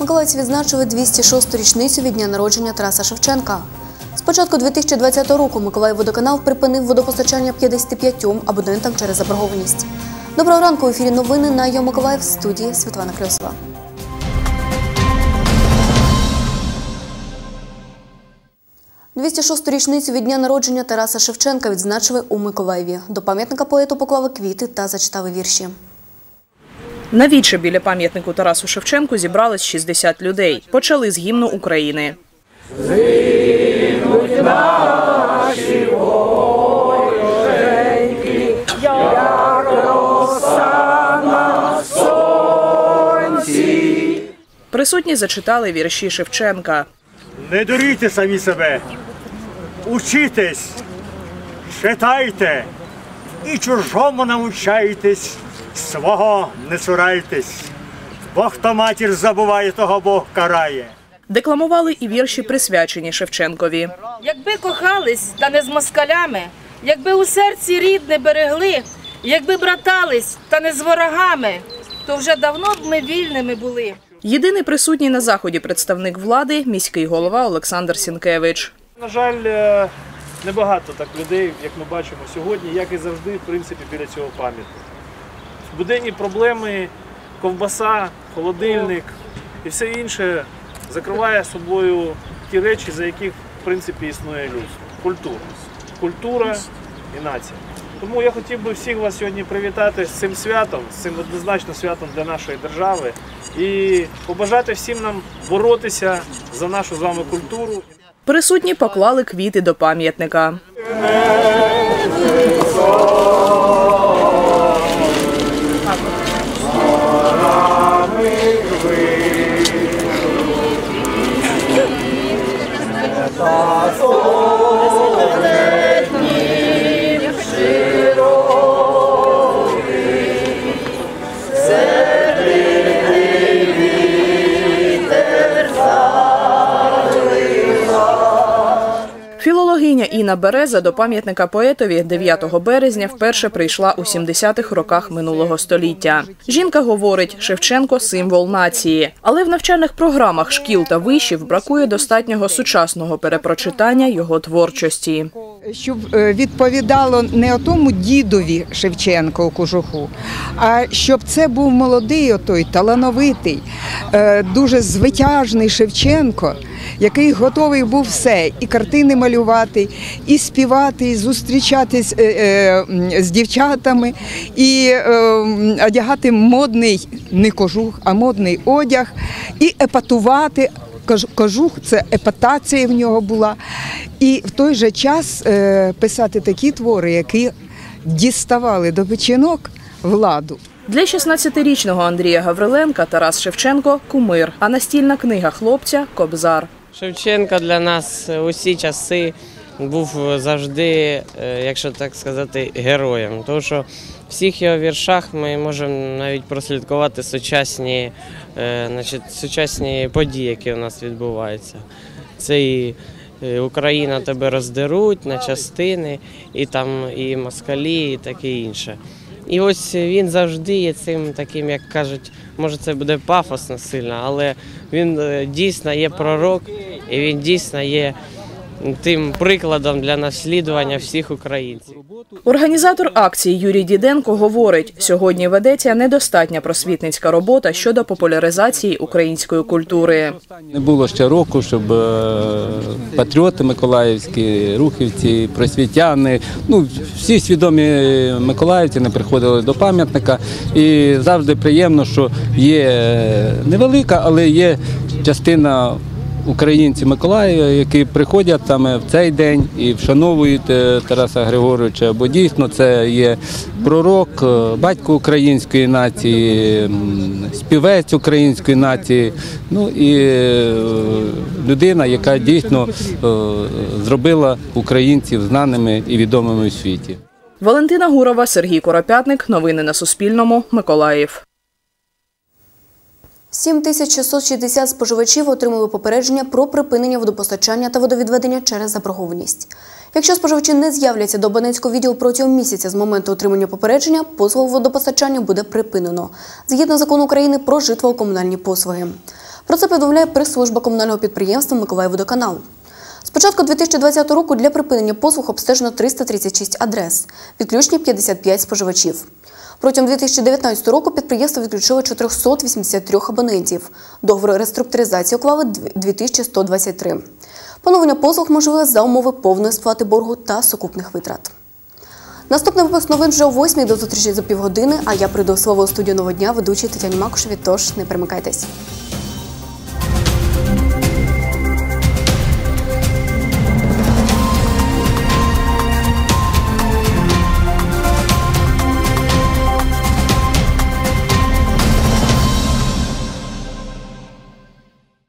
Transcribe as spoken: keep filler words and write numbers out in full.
Миколаївці відзначили двісті шосту річницю від дня народження Тараса Шевченка. З початку дві тисячі двадцятого року Миколаївводоканал припинив водопостачання п'ятдесяти п'ятьом абонентам через заборгованість. Доброго ранку, в ефірі новини на Йо Миколаїв, в студії Світлана Крьосова. двісті шосту річницю від дня народження Тараса Шевченка відзначили у Миколаєві. До пам'ятника поету поклали квіти та зачитали вірші. На віче біля пам'ятнику Тарасу Шевченку зібрались шістдесят людей. Почали з гімну України. Зинуть наші ворошеньки, як роса на сонці. Присутні зачитали вірші Шевченка. Не дурійте самі себе, учітесь, читайте і чужому навчайтесь, свого не цурайтесь, бо хто матір забуває, того Бог карає. Декламували і вірші, присвячені Шевченкові. Якби кохались, та не з москалями, якби у серці рідне берегли, якби братались, та не з ворогами, то вже давно б ми вільними були. Єдиний присутній на заході представник влади – міський голова Олександр Сінкевич. На жаль, небагато так людей, як ми бачимо сьогодні, як і завжди, в принципі, біля цього пам'ятника. Буденні проблеми, ковбаса, холодильник і все інше закриває собою ті речі, за яких, в принципі, існує людство. Культура. Культура і нація. Тому я хотів би всіх вас сьогодні привітати з цим святом, з цим однозначно святом для нашої держави і побажати всім нам боротися за нашу з вами культуру. Присутні поклали квіти до пам'ятника. Філологиня Інна Береза до пам'ятника поетові дев'ятого березня вперше прийшла у сімдесятих роках минулого століття. Жінка говорить, Шевченко – символ нації. Але в навчальних програмах шкіл та вишів бракує достатнього сучасного перепрочитання його творчості. Щоб відповідало не тому дідові Шевченко у кожуху, а щоб це був молодий, отой, талановитий, дуже звитяжний Шевченко, який готовий був все – і картини малювати, і співати, і зустрічатись з дівчатами, і одягати модний, не кожух, а модний одяг, і епатувати. Кожух – це епатація в нього була. І в той же час писати такі твори, які діставали до печінок владу. Для шістнадцятирічного Андрія Гавриленка Тарас Шевченко – кумир, а настільна книга хлопця – Кобзар. Шевченко для нас усі часи був завжди, якщо так сказати, героєм. Тому що в всіх його віршах ми можемо навіть прослідкувати сучасні, значить, сучасні події, які у нас відбуваються. Це і Україна тебе роздеруть на частини, і там і москалі, і таке інше. І ось він завжди є цим таким, як кажуть, може це буде пафосно сильно, але він дійсно є пророк, і він дійсно є тим прикладом для наслідування всіх українців. Організатор акції Юрій Діденко говорить, сьогодні ведеться недостатня просвітницька робота щодо популяризації української культури. Не було ще року, щоб патріоти миколаївські, рухівці, просвітяни, ну, всі свідомі миколаївці не приходили до пам'ятника. І завжди приємно, що є невелика, але є частина українців Миколаєва, які приходять саме в цей день і вшановують Тараса Григоровича, бо дійсно це є пророк, батько української нації, співець української нації, ну і людина, яка дійсно зробила українців знаними і відомими у світі. Валентина Гурова, Сергій Коропятник. Новини на Суспільному. Миколаїв. сім тисяч шістсот шістдесят споживачів отримали попередження про припинення водопостачання та водовідведення через заборгованість. Якщо споживачі не з'являться до абонентського відділу протягом місяця з моменту отримання попередження, послугу водопостачання буде припинено. Згідно закону України про житлово-комунальні послуги. Про це повідомляє прес-служба комунального підприємства «Миколаївводоканал». З початку дві тисячі двадцятого року для припинення послуг обстежено триста тридцять шість адрес, відключені п'ятдесят п'ять споживачів. Протягом дві тисячі дев'ятнадцятого року підприємство відключило чотириста вісімдесят три абонентів. Договори реструктуризації уклали дві тисячі сто двадцять три. Поновлення послуг можливе за умови повної сплати боргу та сукупних витрат. Наступний випуск новин вже о восьмій. До зустрічі за півгодини, а я прийду у слово у студію «Нового дня» ведучій Тетяні Макушеві, тож не перемикайтесь.